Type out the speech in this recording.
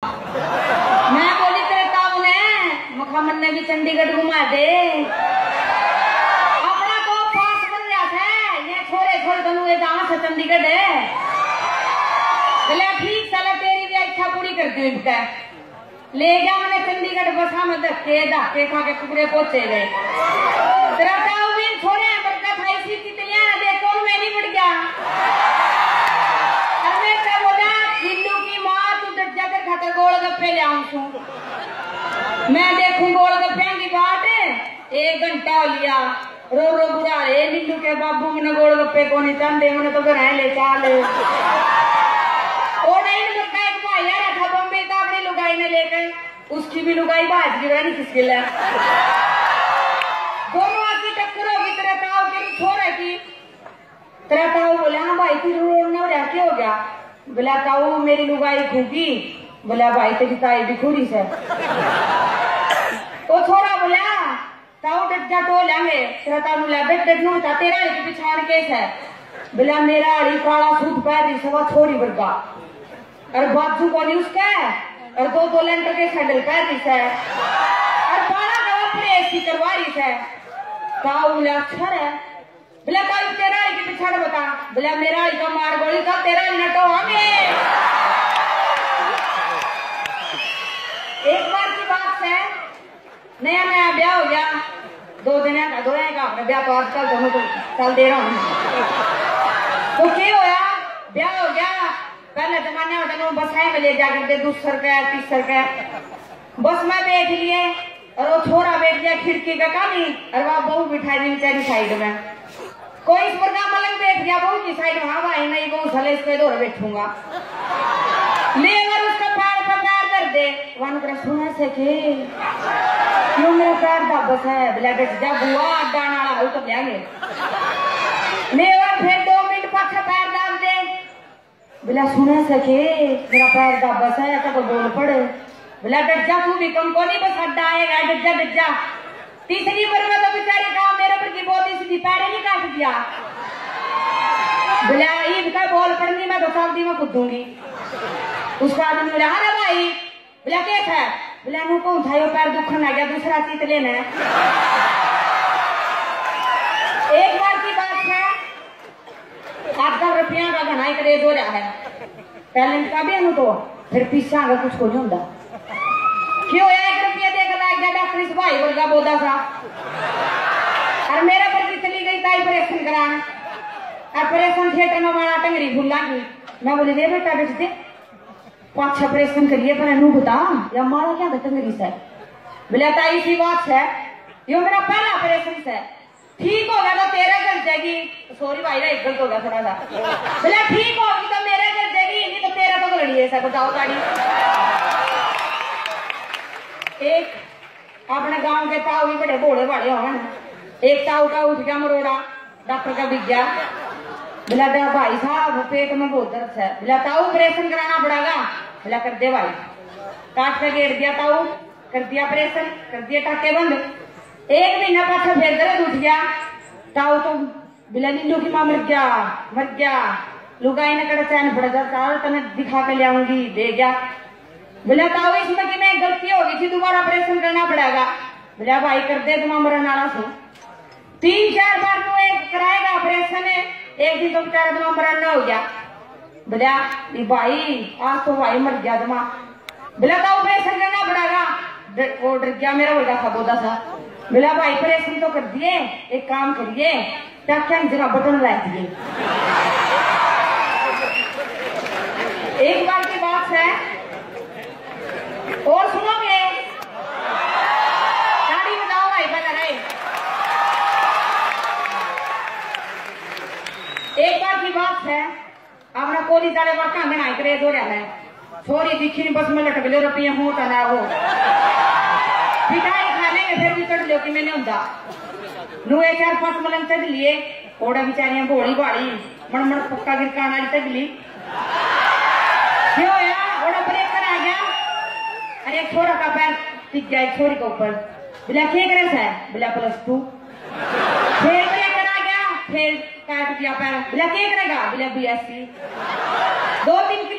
मैं बोली तेरे ताऊ ने मखामन ने भी चंडीगढ़ घुमा दे अपना तो पास बन रहा था ये छोरे छोरे तनु ये गाँव से चंडीगढ़ है चले ठीक चले तेरी भी इच्छा पूरी कर दी इनका ले गया मैंने चंडीगढ़ बसा में धक्के धक्के खा के टुकड़े पहुंचे गए तेरा ताऊ भी छोरे बड़का था इसी तितलियां देखो मैं नहीं बढ़ गया गोलगप्पे ले आऊं मैं देखूं गोलगप्पे की बाट 1 घंटा हो लिया रो रो बुरा रे नीलू के बाबू मैंने गोलगप्पे को नहीं चाहते मैंने तो घर ले चाल और नहीं लगता एक भाई यार था बम्बे का अपनी लुगाई ने लेकर उसकी भी लुगाई बाज की वजह किसके लिए दोनों की टक्कर होगी तेरा ताऊ की छोरा की तेरा ताऊ बोले हाँ भाई तू रोना क्या हो गया बोला ताऊ मेरी लुगाई खूबी बोला भाई तेरी ताई भी खूरी से तो छोरा बोला ताऊ डट टो लेंगे तेरा ताऊ बोला डट नो तेरा एक पिछाड़ केस है बोला मेरा अड़ी काला सूट पैर सवा छोरी वर्गा और बाजू को नहीं उसका और 2 लेंटर के सैंडल पैर है और 12 दवा प्रेस की करवारी है ताऊ बोला अच्छा है बोला ताऊ तेरा एक पिछाड़ बता बोला मेरा अड़ी का मार गोली का तेरा नटो हमें एक बार की बात है नया नया ब्याह हो गया 2 दिन का ब्याह तो आजकल दोनों को चल दे रहा हूँ तो क्या होया ब्याह हो गया पहले जमाने में दोनों बस में ले जा करते 200 रुपया 300 रुपया बस में बैठ लिए और वो छोरा बैठ गया खिड़की का कानी और वह बहू बिठाई दी बेचारी साइड में कोई इस प्रकार मलंग बैठ गया बहू की साइड में हाँ भाई नहीं बहू सले इस पे दौड़ बैठूंगा ले अगर उसका पैर कर दे वन कर सुना से के क्यों मेरा पैर दबस है ब्लड जा बुआ डाना वाला हो तो लेंगे ले और फिर 2 मिनट पक्ष पैर दाब दे बोला सुना से के मेरा पैर दबस है तो बोल पड़े बोला डट जा तू भी कम को नहीं बस हड्डा आएगा डट जा तीसरी बार में तो बेचारे कहा मेरे पर की बहुत सीधी पैर नहीं काट दिया बोला ईद का बॉल पड़नी मैं तो साल में कूदूंगी उसका आदमी बोला हाँ भाई बोला कैसा है बोला नु कौन था यो पैर दुखन आ गया दूसरा चीत लेना है एक बार की बात है आजकल रुपया का घना ही क्रेज हो रहा है टैलेंट का भी तो फिर पीछा का कुछ को नहीं होता क्यों 1 रुपया देकर लाग गया डॉक्टर इस भाई वर्गा बोदा सा और मेरे पर चली गई ताई ऑपरेशन कराने ऑपरेशन थिएटर में बड़ा टंगरी भूला गई मैं बोली दे बेटा बेचते 5 ऑपरेशन करिए पर नू बता या मारा क्या था टंगरी से बोला ताई सी बात है यो मेरा पहला ऑपरेशन है ठीक हो गया तो तेरे घर जाएगी सॉरी भाई ना गलत हो गया थोड़ा सा बोला ठीक होगी तो मेरे घर जाएगी नहीं तो तेरा तो लड़ी ऐसा बताओ गाड़ी एक अपने गांव के ताऊ भी बड़े भोले भाले हो एक ताऊ का उठ गया मरोड़ा डॉक्टर का विज्ञा बोला भाई साहब पेट में बहुत दर्द है बोला ताऊ ऑपरेशन कराना पड़ेगा बोला कर दे भाई काट के गेट दिया ताऊ कर दिया ऑपरेशन कर दिया टाके बंद 1 महीना पाछा फिर दर्द उठ गया ताऊ तो बोला नीलू की मां मर गया लुगाई ने कड़ा चैन पड़ जाता तने दिखा के ले आऊंगी दे गया बोला ताऊ इसमें कि मैं गलती हो गई थी दोबारा ऑपरेशन करना पड़ेगा बोला भाई कर दे तुम मरने वाला सो 3-4 बार तो एक कराएगा ऑपरेशन है एक दिन तो बेचारा तुम मरना हो गया बोला भाई आज तो भाई मर गया तुम बोला था ऑपरेशन करना पड़ेगा वो डर गया मेरा वर्गा था बोदा सा बोला भाई ऑपरेशन तो कर दिए एक काम करिए टाकिया जगह बटन ला दिए एक बार की बात है और सुनोगे ताड़ी बजाओ भाई बना रहे एक बार की बात है अपना कोली तारे वर्का में क्रेज हो रहा है छोरी दिखी नहीं बस में लटक लो रुपये हो तना वो पिटाई खाने में फिर भी चढ़ लो कि मैंने होता नु 4-5 मलन चढ़ लिए ओड़ा बेचारियां भोली भाड़ी मन पक्का गिरकाना चढ़ ली क्यों यार ओड़ा ब्रेकर आ गया अरे एक छोरा का पैर टिक गया एक छोरी के ऊपर बोला क्या करे है बोला +2 फिर ब्रेकर आ गया फिर काट दिया पैर बोला क्या करेगा बोला BSc 2-3